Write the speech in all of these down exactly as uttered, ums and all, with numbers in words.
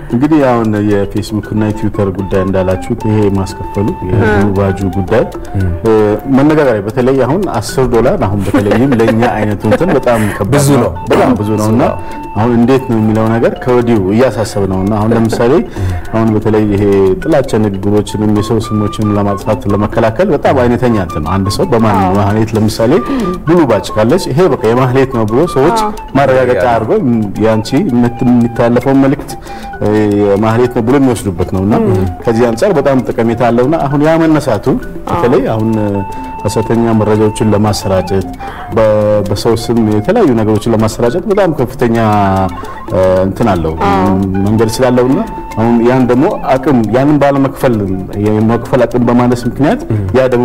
እንግዲህ አሁን የፌስቡክ እና የትዊተር ጉዳይ እንዳላችሁት ይሄ ማስከፈሉ የባጁ ጉዳይ መነጋገሪያ በተለይ አሁን አስር ዶላር አሁን በተለይም ለኛ አይነቱ እንትን በጣም ብዙ ነው በጣም ብዙ ነውና አሁን እንዴት ነው የሚለው ነገር ከወዲው እያሳሰበ ነውና አሁን ለምሳሌ አሁን በተለይ ይሄ ጥላቻ ንግግሮችንም የሰው ስሞችን ለማጥፋት ለመከላከል በጣም አይነተኛ እንትን አንድ ሰው በማን ማህሌት ለምሳሌ ብሉ ባጭ ካለች ይሄ በቃ የማህሌት ነው ብሎ ሰዎች ማረጋገጫ አድርጎ ያንቺ የምትተላለፈው መልእክት ማህሌት ነው ብሎ የሚወስዱበት ነውና ከዚህ አንፃር በጣም ጠቀሜታ አለውና አሁን ያ መነሳቱ በተለይ አሁን ሐሰተኛ መረጃዎችን ለማሰራጨት በሰው ስም የተለያዩ ነገሮችን ለማሰራጨት በጣም ከፍተኛ እንትን አለው መንገድ ስላለውና አሁን ያን ደግሞ አቅም ያንን ባለመክፈል የመክፈል አቅም በማነስ ምክንያት ያ ደግሞ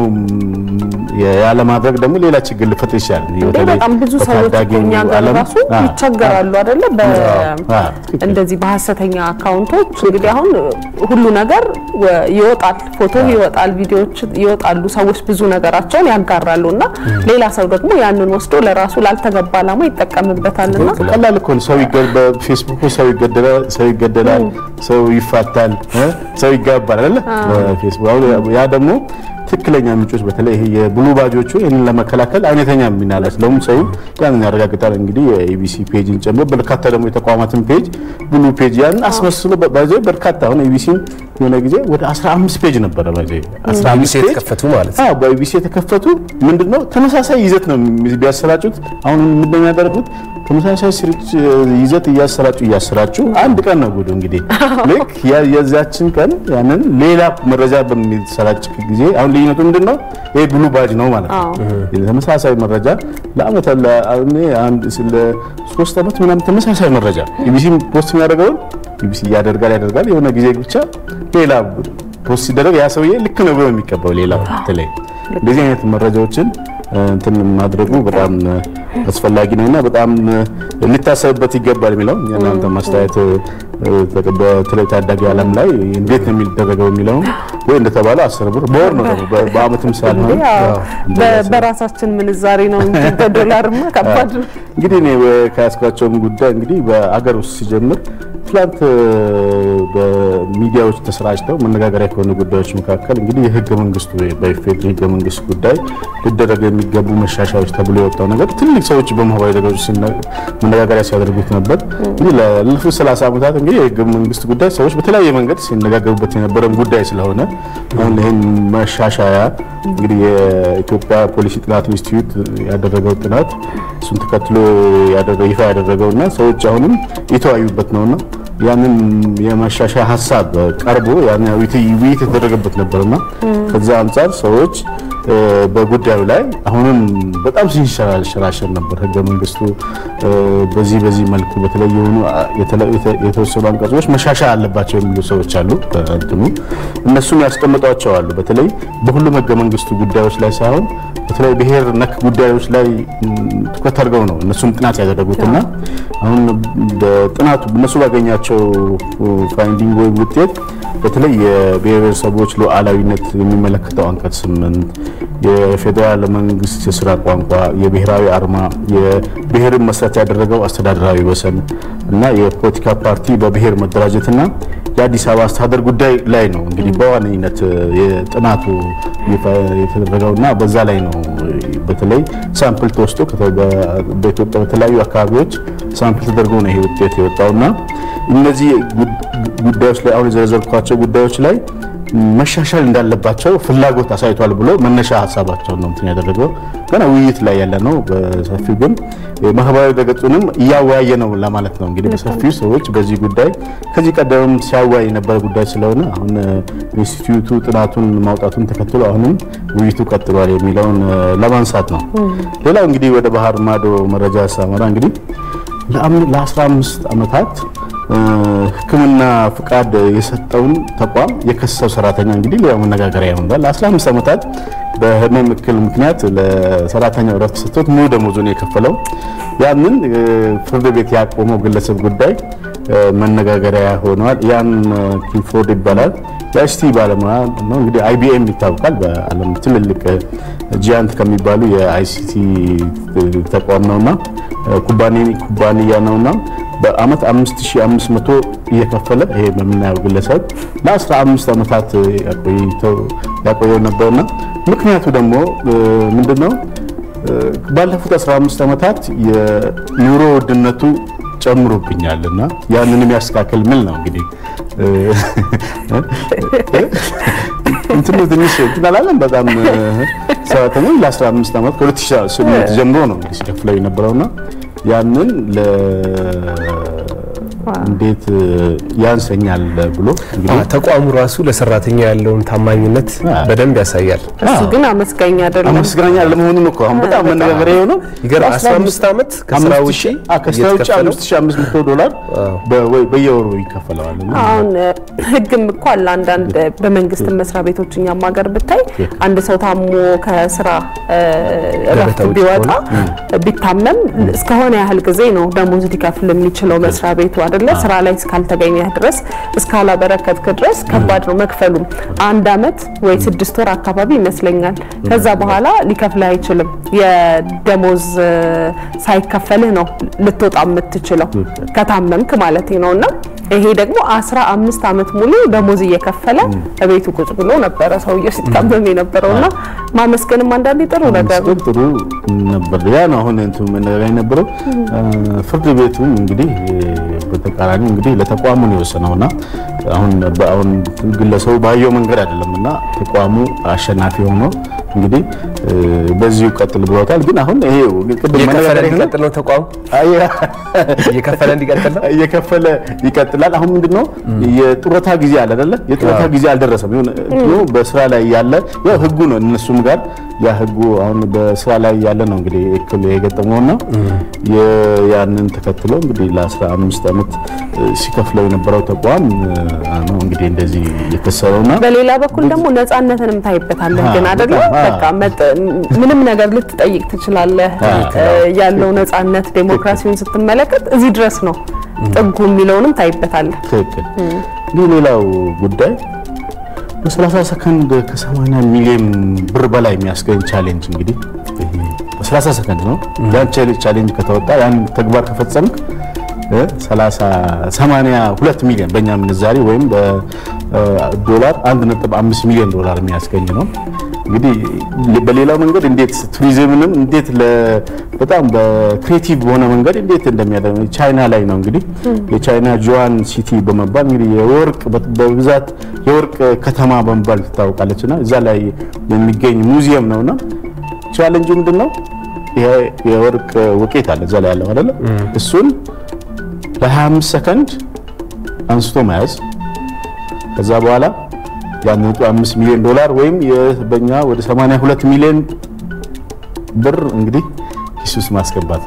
ያለ ማድረግ ደግሞ ሌላ ችግር ሊፈጥር ይችላል በጣም ብዙ ሰዎች እኛ ጋር ራሱ ይቸገራሉ አይደለ እንደዚህ በሐሰተኛ አካውንቶች እንግዲህ አሁን ሁሉ ነገር ይወጣል ፎቶ ይወጣል ቪዲዮዎች ይወጣሉ ሰዎች ብዙ ነገራቸውን ያጋራሉና ሌላ ሰው ደግሞ ያንን ወስዶ ለራሱ ላልተገባ ዓላማ ይጠቀምበታልና ቀላል እኮ ሰው ይገባ ፌስቡክ ሰው ይገደላል ሰው ይገደላል ሰው ይፋታል ሰው ይጋባል አይደለ ፌስቡክ ያ ደግሞ ትክክለኛ ምንጮች በተለይ ይሄ የብሉ ባጆቹ እን ለመከላከል አይነተኛ ሚናላስ ለምን ሰው ያን ያረጋግጣል እንግዲህ የኤቢሲ ፔጅን ጨምሮ በርካታ ደግሞ የተቋማትን ፔጅ ብሉ ፔጅ ያን አስመስሎ ባይዘው በርካታ አሁን ኤቢሲ የሆነ ጊዜ ወደ አስራ አምስት ፔጅ ነበር ባይዘው አስራ አምስት የተከፈቱ ማለት አዎ በኤቢሲ የተከፈቱ ምንድነው ተመሳሳይ ይዘት ነው ቢያሰራጩት አሁን ምንድነው ያደረጉት ተመሳሳይ ስርጭት ይዘት ያሰራጩ ያሰራጩ አንድ ቀን ነው ጉዱ እንግዲህ ልክ የዛችን ቀን ያንን ሌላ መረጃ በሚሰራጭ ጊዜ አሁን ልዩነቱ ምንድነው ይሄ ብሉ ባጅ ነው ማለት ነው ተመሳሳይ መረጃ ለአመት ለአኔ አንድ ስለ ሶስት አመት ምናምን ተመሳሳይ መረጃ ኢቢሲ ፖስት የሚያደርገው ኢቢሲ ያደርጋል ያደርጋል የሆነ ጊዜ ብቻ ሌላ ፖስት ሲደረግ ያ ሰውዬ ልክ ነው ብሎ የሚቀበው ሌላ ተለይ እንደዚህ አይነት መረጃዎችን እንትን ማድረጉ በጣም አስፈላጊ ነውና በጣም ልታሰብበት ይገባል የሚለው እናንተ ማስተያየት በተለይ ታዳጊ ዓለም ላይ እንዴት ነው የሚደረገው የሚለው ወይ እንደተባለ አስር ብር በወር ነው በአመትም ሳልሆን በራሳችን ምንዛሬ ነው እንጂ በዶላርማ ከባድ እንግዲህ ነው ካስኳቸው ጉዳይ እንግዲህ በአገር ውስጥ ሲጀምር ትላንት በሚዲያዎች ተሰራጭተው መነጋገሪያ ከሆኑ ጉዳዮች መካከል እንግዲህ የህገ መንግስቱ በኢፌዴሪ ህገ መንግስት ጉዳይ ሊደረግ የሚገቡ መሻሻያዎች ተብሎ የወጣው ነገር ትልቅ ሰዎች በማህበራዊ ድረገጾች መነጋገሪያ ሲያደርጉት ነበር እንግዲህ ለለፉት ሰላሳ አመታት እንግዲህ የህገ መንግስት ጉዳይ ሰዎች በተለያየ መንገድ ሲነጋገሩበት የነበረው ጉዳይ ስለሆነ አሁን ይሄን መሻሻያ እንግዲህ የኢትዮጵያ ፖሊሲ ጥናት ኢንስቲትዩት ያደረገው ጥናት እሱን ተከትሎ ያደረገው ይፋ ያደረገውና ሰዎች አሁንም ይተዋዩበት ነውና ያንን የማሻሻያ ሐሳብ ቀርቦ ያን ውይይት የተደረገበት ነበርና ከዛ አንፃር ሰዎች በጉዳዩ ላይ አሁንም በጣም ሲንሸራሸር ነበር ህገ መንግስቱ በዚህ በዚህ መልኩ በተለይ የሆኑ የተወሰኑ አንቀጾች መሻሻያ አለባቸው የሚሉ ሰዎች አሉ እንትኑ እነሱም ያስቀምጧቸው አሉ በተለይ በሁሉም ህገ መንግስቱ ጉዳዮች ላይ ሳይሆን በተለይ ብሔር ነክ ጉዳዮች ላይ ትኩረት አድርገው ነው እነሱም ጥናት ያደረጉትና አሁን በጥናቱ እነሱ ባገኛቸው ፋይንዲንግ ወይ ውጤት በተለይ የብሔረሰቦች ሉዓላዊነት የሚመለከተው አንቀጽ ስምንት የፌደራል መንግስት የሥራ ቋንቋ የብሔራዊ አርማ የብሔርን መሰረት ያደረገው አስተዳደራዊ ወሰን እና የፖለቲካ ፓርቲ በብሔር መደራጀትና የአዲስ አበባ አስተዳደር ጉዳይ ላይ ነው እንግዲህ በዋነኝነት የጥናቱ የተደረገውና በዛ ላይ ነው በተለይ ሳምፕል ተወስዶ በኢትዮጵያ በተለያዩ አካባቢዎች ሳምፕል ተደርጎ ነው ይሄ ውጤት የወጣውና እነዚህ ጉዳዮች ላይ አሁን ዘርዘርኳቸው ጉዳዮች ላይ መሻሻል እንዳለባቸው ፍላጎት አሳይቷል ብሎ መነሻ ሐሳባቸው ነው እንትን ያደረገው ገና ውይይት ላይ ያለ ነው በሰፊው ግን ማህበራዊ ድረገጹንም ያወያየ ነው ለማለት ነው እንግዲህ በሰፊው ሰዎች በዚህ ጉዳይ ከዚህ ቀደም ሲያወያይ ነበር ጉዳይ ስለሆነ አሁን ኢንስቲትዩቱ ጥናቱን ማውጣቱን ተከትሎ አሁንም ውይይቱ ቀጥሏል የሚለውን ለማንሳት ነው ሌላው እንግዲህ ወደ ባህር ማዶ መረጃ ሳመራ እንግዲህ ለ15 አመታት ህክምና ፍቃድ የሰጠውን ተቋም የከሰሰው ሰራተኛ እንግዲህ ለያው መነጋገሪያ ይሆናል ለ15 አመታት በህመም እክል ምክንያት ለሰራተኛው ረፍት ሰጥቶት ሙሉ ደሞዙን የከፈለው ያንን ፍርድ ቤት ያቆመው ግለሰብ ጉዳይ መነጋገሪያ ሆኗል ያን ኪፎርድ ይባላል ያስቲ ባለሙያ ነው እንግዲህ አይቢኤም ይታወቃል በአለም ትልልቅ ጂያንት ከሚባሉ የአይሲቲ ተቋም ነውና ኩባንያ ኩባንያ ነውና በአመት አምስት ሺህ አምስት መቶ እየከፈለ ይሄ በምናየው ግለሰብ ለ15 አመታት ያቆየው ያቆየው ነበርና ምክንያቱ ደግሞ ምንድነው ባለፉት አስራ አምስት አመታት የኑሮ ውድነቱ ጨምሮብኛልና ያንንም ያስካከል ምን ነው እንግዲህ እንትኑ ትንሽ ትናላለን በጣም ሰዓተኛ ለ15 አመት ከ2008 ጀምሮ ነው እንግዲህ ሲከፍለው የነበረውና ያንን ለ እንዴት ያንሰኛል ብሎ እንግዲህ ተቋሙ ራሱ ለሰራተኛ ያለውን ታማኝነት በደንብ ያሳያል። እሱ ግን አመስጋኛ አይደለም አመስጋኛ ለመሆኑ ነው እኮ አሁን በጣም መነጋገሪያ የሆነው ይገርም አስራ አምስት አመት ከስራው ውጪ ከስራው ውጪ አምስት ሺህ አምስት መቶ ዶላር በየወሩ ይከፈላል። አሁን ህግም እኮ አለ አንዳንድ በመንግስት መስሪያ ቤቶችኛ ማገር ብታይ አንድ ሰው ታሞ ከስራ ረፍት ቢወጣ ቢታመም እስከሆነ ያህል ጊዜ ነው ደሞዝ ሊከፍል የሚችለው መስሪያ ቤቱ አይደለ ስራ ላይ እስካልተገኘ ድረስ እስካላ በረከትክ ድረስ ከባድ ነው መክፈሉ አንድ አመት ወይ ስድስት ወር አካባቢ ይመስለኛል ከዛ በኋላ ሊከፍል አይችልም የደሞዝ ሳይከፈልህ ነው ልትወጣ የምትችለው ከታመምክ ማለት ነውና ይሄ ደግሞ አስራ አምስት አመት ሙሉ ደሞዝ እየከፈለ በቤቱ ቁጭ ብሎ ነበር ሰውዬው ሲታመም የነበረውና ማመስገንም አንዳንዴ ጥሩ ነገር ነው ጥሩ ነበር ያ ነው አሁን እንትን መነጋገር የነበረው ፍርድ ቤቱ እንግዲህ በተቃራኒ እንግዲህ ለተቋሙ ነው የወሰነውና አሁን በአሁን ግለሰው ባየው መንገድ አይደለምና ተቋሙ አሸናፊ ሆኖ እንግዲህ በዚሁ ቀጥል ብሎታል ግን አሁን ይሄ ቅድም መነጋገር ይቀጥል ነው ተቋሙ አያ እየከፈለ እንዲቀጥል ነው እየከፈለ ይቀጥላል አሁን ምንድነው የጡረታ ጊዜ አለ አይደለ የጡረታ ጊዜ አልደረሰም ነው በስራ ላይ ያለ ያው ህጉ ነው እነሱም ጋር ያ ህጉ አሁን በስራ ላይ ያለ ነው እንግዲህ እክል የገጠመውና ያንን ተከትሎ እንግዲህ ለ15 አመት ሲከፍለው የነበረው ተቋም ነው እንግዲህ እንደዚህ የከሰረውና በሌላ በኩል ደግሞ ነፃነትንም ታይበታለህ ግን አይደለ በቃ ምንም ነገር ልትጠይቅ ትችላለህ ያለው ነፃነት ዲሞክራሲውን ስትመለከት እዚህ ድረስ ነው ጥጉ የሚለውንም ታይበታለህ ትክክል ሌላው ጉዳይ በ30 ሰከንድ ከ80 ሚሊዮን ብር በላይ የሚያስገኝ ቻሌንጅ እንግዲህ በ30 ሰከንድ ነው ያን ቻሌንጅ ከተወጣ ያን ተግባር ከፈጸምክ ሰላሳ ሰማንያ ሁለት ሚሊዮን በእኛ ምንዛሬ ወይም በዶላር አንድ ነጥብ አምስት ሚሊዮን ዶላር የሚያስገኝ ነው እንግዲህ በሌላው መንገድ እንዴት ቱሪዝምንም እንዴት በጣም በክሬቲቭ በሆነ መንገድ እንዴት እንደሚያደርግ ቻይና ላይ ነው እንግዲህ የቻይና ጁዋን ሲቲ በመባል እንግዲህ የወርቅ በብዛት የወርቅ ከተማ በመባል ትታወቃለችና እዛ ላይ የሚገኝ ሙዚየም ነውና ቻሌንጁ ምንድነው ይሄ የወርቅ ውጤት አለ እዛ ላይ ያለው አይደለ እሱን ለ25 ሰከንድ አንስቶ መያዝ ከዛ በኋላ ያን አምስት ሚሊዮን ዶላር ወይም የበኛ ወደ ሰማንያ ሁለት ሚሊዮን ብር እንግዲህ ኪሱስ ማስገባት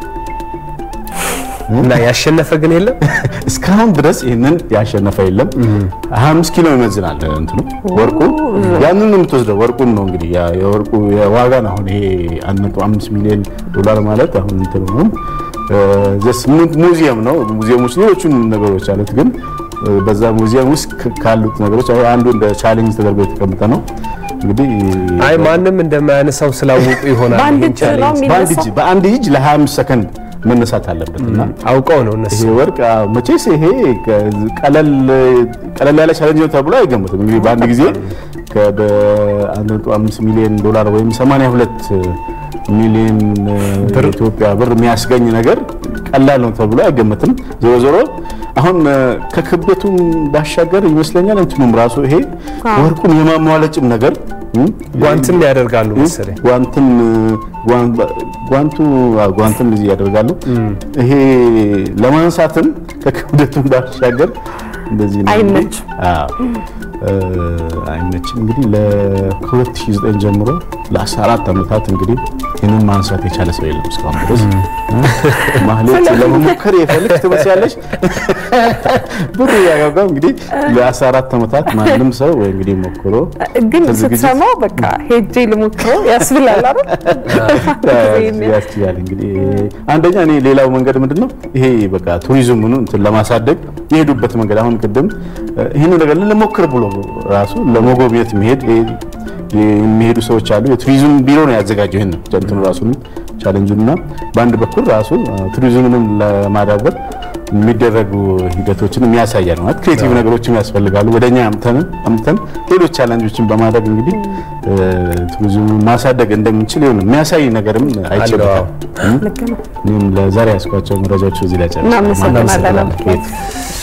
እና ያሸነፈ ግን የለም እስካሁን ድረስ ይሄንን ያሸነፈ የለም ሃያ አምስት ኪሎ ይመዝናል እንትኑ ወርቁ ያንን ነው የምትወስደው ወርቁን ነው እንግዲህ ያ የወርቁ የዋጋ ነው አሁን ይሄ አንድ ነጥብ አምስት ሚሊዮን ዶላር ማለት አሁን እንትኑ ነው ዘስ ሙዚየም ነው ሙዚየሞች ሌሎችን ነገሮች አሉት ግን በዛ ሙዚየም ውስጥ ካሉት ነገሮች አንዱ እንደ ቻሌንጅ ተደርጎ የተቀመጠ ነው እንግዲህ አይ ማንንም እንደማያነሳው ስላወቁ ይሆናል ባንድ እጅ በአንድ እጅ ለ25 ሰከንድ መነሳት አለበትና አውቀው ነው እነሱ ይሄ ወርቅ መቼስ ይሄ ቀለል ቀለል ያለ ቻሌንጅ ነው ተብሎ አይገመትም እንግዲህ በአንድ ጊዜ ከአንድ ነጥብ አምስት ሚሊዮን ዶላር ወይም ሰማንያ ሁለት ሚሊዮን ኢትዮጵያ ብር የሚያስገኝ ነገር ቀላል ነው ተብሎ አይገመትም ዞሮ ዞሮ አሁን ከክብደቱም ባሻገር ይመስለኛል እንትኑም ራሱ ይሄ ወርቁን የማሟለጭም ነገር ጓንትም ያደርጋሉ መሰለኝ ጓንትም ጓንቱ ጓንትም እዚህ ያደርጋሉ ይሄ ለማንሳትም ከክብደቱም ባሻገር እንደዚህ ነው አይመች አዎ አይመች እንግዲህ ለ2009 ጀምሮ ለ14 አመታት እንግዲህ ይሄንን ማንሳት የቻለ ሰው የለም እስካሁን ድረስ ማህሌት ለመሞከር የፈልክ ትመስያለሽ ብሩ ያጋጋ እንግዲህ ለ14 አመታት ማንንም ሰው ወይ እንግዲህ ሞክሮ ግን ስትሰማው በቃ ሄጄ ልሞክረው ያስብላል አይደል ያስችላል እንግዲህ አንደኛ እኔ ሌላው መንገድ ምንድነው ይሄ በቃ ቱሪዝሙን እንትን ለማሳደግ የሄዱበት መንገድ አሁን ቅድም ይሄን ነገር ለሞክር ብሎ ራሱ ለመጎብኘት መሄድ የሚሄዱ ሰዎች አሉ የቱሪዝም ቢሮ ነው ያዘጋጀው ይሄን እንትኑ ራሱን ቻሌንጅና ባንድ በኩል ራሱ ቱሪዝሙን ለማዳበር የሚደረጉ ሂደቶችን የሚያሳያል ማለት ክሬቲቭ ነገሮችን ያስፈልጋሉ ወደኛ አምተን አምተን ሌሎች ቻሌንጆችን በማድረግ እንግዲህ ቱሪዝም ማሳደግ እንደምንችል ይሁን የሚያሳይ ነገርም አይችልም። ለዛሬ ያስኳቸው መረጃዎች እዚህ ላይ ጨርሰናል።